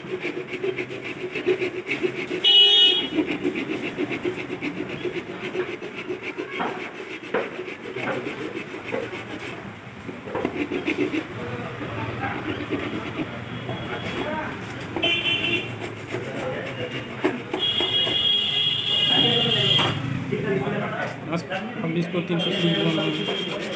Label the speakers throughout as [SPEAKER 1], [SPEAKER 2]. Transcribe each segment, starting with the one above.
[SPEAKER 1] अब इसको 300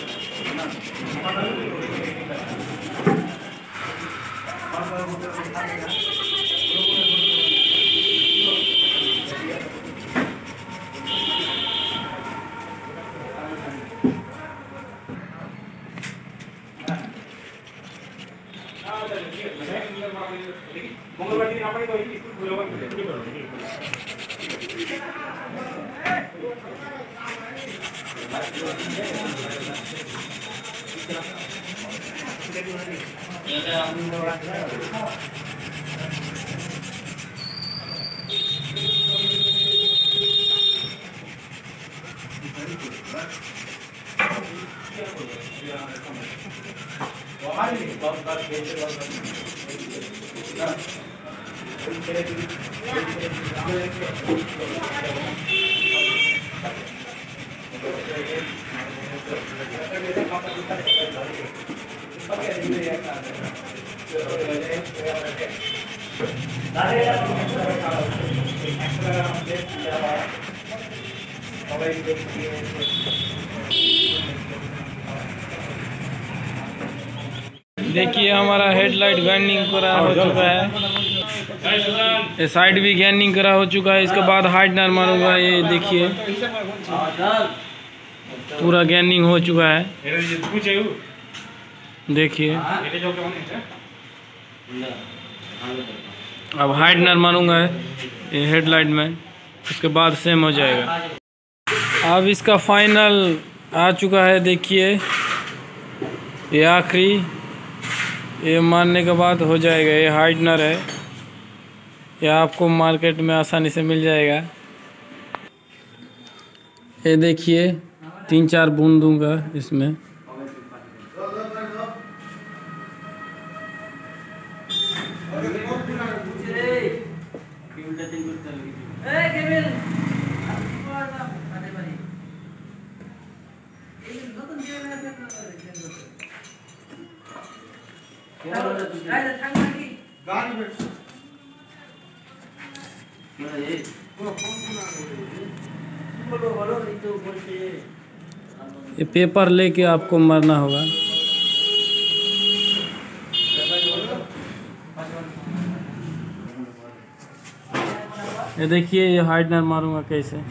[SPEAKER 1] देखिए हमारा हेडलाइट गैनिंग करा हो चुका है, ये साइड भी गैनिंग करा हो चुका है। इसके बाद हाइटनर मारूंगा। ये देखिए पूरा गैनिंग हो चुका है। देखिए अब हाइटनर मारूंगा ये हेडलाइट में, उसके बाद सेम हो जाएगा। अब इसका फाइनल आ चुका है। देखिए ये आखिरी, ये मारने के बाद हो जाएगा। ये हाइटनर है, ये आपको मार्केट में आसानी से मिल जाएगा। ये देखिए 3-4 बूंद दूंगा इसमें। ये पेपर लेके आपको मारना होगा। ये देखिए ये हाइटनर मारूंगा कैसे।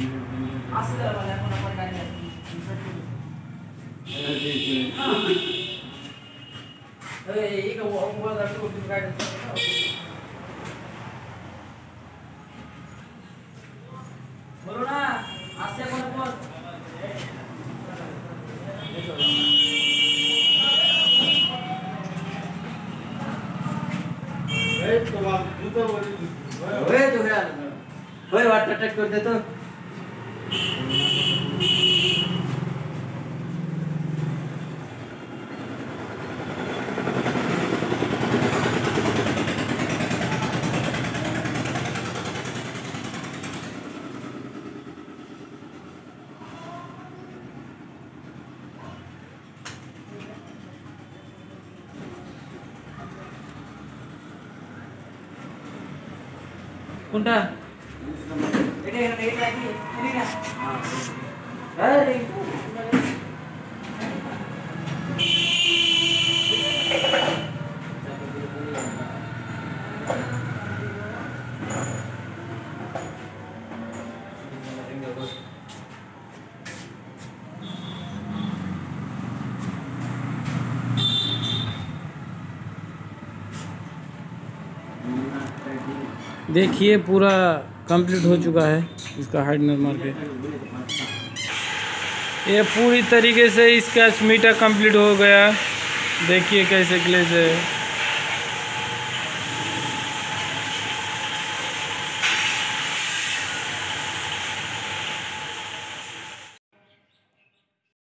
[SPEAKER 2] कर दे तो कुंडा
[SPEAKER 1] देखिए पूरा कंप्लीट हो चुका है इसका हाइटनर मार के। ये पूरी तरीके से इसका मीटर कंप्लीट हो गया। देखिए कैसे ग्लेज है।